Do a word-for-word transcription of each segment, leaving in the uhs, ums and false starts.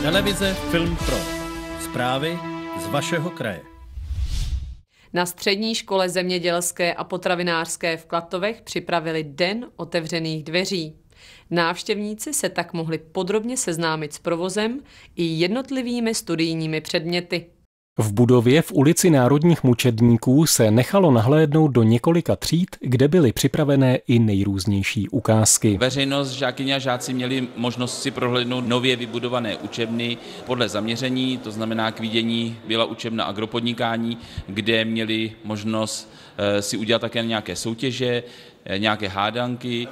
Televize Film Pro. Zprávy z vašeho kraje. Na střední škole zemědělské a potravinářské v Klatovech připravili Den otevřených dveří. Návštěvníci se tak mohli podrobně seznámit s provozem i jednotlivými studijními předměty. V budově v ulici Národních mučedníků se nechalo nahlédnout do několika tříd, kde byly připravené i nejrůznější ukázky. Veřejnost, žákyně a žáci měli možnost si prohlédnout nově vybudované učebny podle zaměření, to znamená k vidění byla učebna agropodnikání, kde měli možnost si udělat také nějaké soutěže, nějaké hádanky.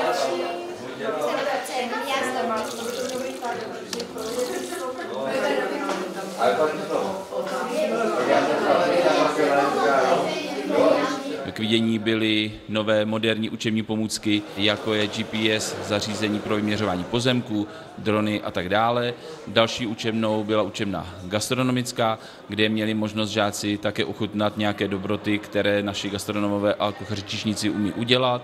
K vidění byly nové moderní učební pomůcky, jako je G P S, zařízení pro vyměřování pozemků, drony a tak dále. Další učebnou byla učebna gastronomická, kde měli možnost žáci také ochutnat nějaké dobroty, které naši gastronomové a kuchaři číšníci umí udělat.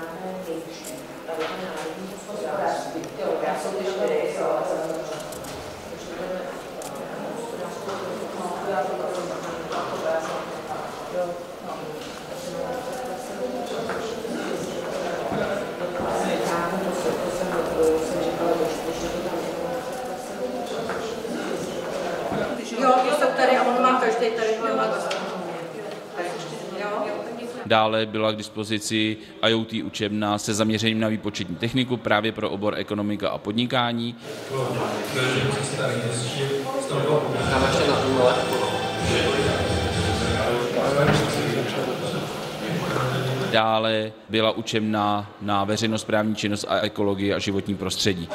Dále byla k dispozici I O T učebna se zaměřením na výpočetní techniku právě pro obor ekonomika a podnikání. Dále byla učebna na veřejnosprávní činnost a ekologii a životní prostředí.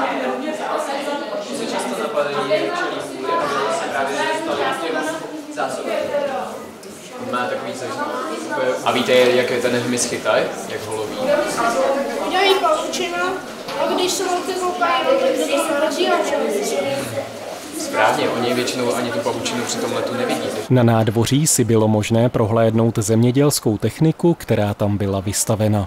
A víte, jak je ten hmyz chytaj, jak ho loví? Udělají pavučinu a když se velké koukají, tak to narazí a Správně, oni většinou ani tu pavučinu při tom letu nevidí. Na nádvoří si bylo možné prohlédnout zemědělskou techniku, která tam byla vystavena.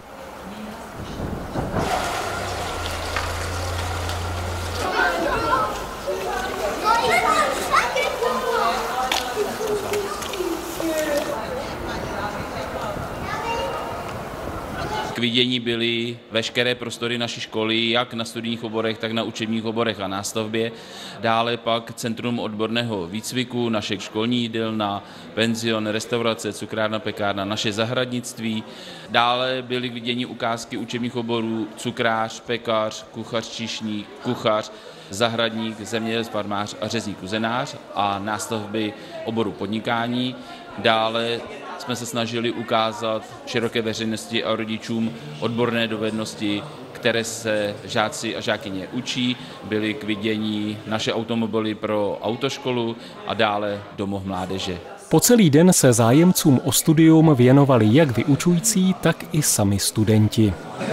K vidění byly veškeré prostory naší školy, jak na studijních oborech, tak na učebních oborech a nástavbě. Dále pak Centrum odborného výcviku, naše školní jídelna, penzion, restaurace, cukrárna, pekárna, naše zahradnictví. Dále byly k vidění ukázky učebních oborů cukrář, pekař, kuchař, číšník, kuchař, zahradník, zemědělec, farmář a řezník, kuzenář a nástavby oboru podnikání. Dále jsme se snažili ukázat široké veřejnosti a rodičům odborné dovednosti, které se žáci a žákyně učí. Byly k vidění naše automobily pro autoškolu a dále domov mládeže. Po celý den se zájemcům o studium věnovali jak vyučující, tak i sami studenti.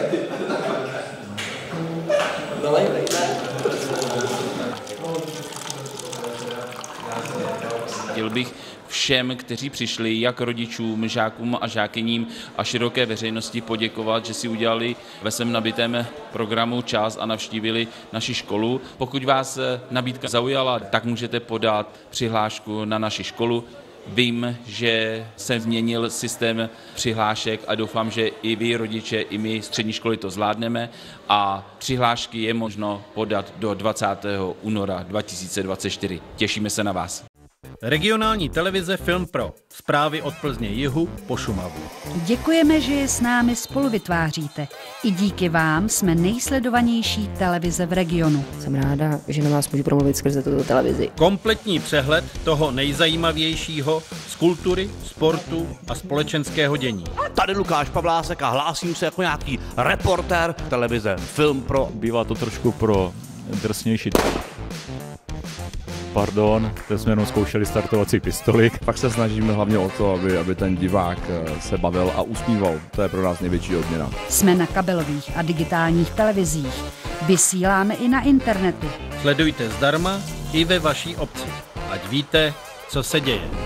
Chtěl bych všem, kteří přišli, jak rodičům, žákům a žákyním a široké veřejnosti poděkovat, že si udělali ve svém nabitém programu čas a navštívili naši školu. Pokud vás nabídka zaujala, tak můžete podat přihlášku na naši školu. Vím, že jsem změnil systém přihlášek a doufám, že i vy, rodiče, i my střední školy to zvládneme a přihlášky je možno podat do dvacátého února dva tisíce dvacet čtyři. Těšíme se na vás. Regionální televize Film Pro. Zprávy od Plzně jihu po Šumavu. Děkujeme, že je s námi spolu vytváříte. I díky vám jsme nejsledovanější televize v regionu. Jsem ráda, že na vás můžu promluvit skrze tuto televizi. Kompletní přehled toho nejzajímavějšího z kultury, sportu a společenského dění. Tady Lukáš Pavlásek a hlásím se jako nějaký reportér televize Film Pro. Bývá to trošku pro drsnější. Pardon, teď jsme jenom zkoušeli startovací pistoli. Pak se snažíme hlavně o to, aby, aby ten divák se bavil a usmíval. To je pro nás největší odměna. Jsme na kabelových a digitálních televizích. Vysíláme i na internetu. Sledujte zdarma i ve vaší obci. Ať víte, co se děje.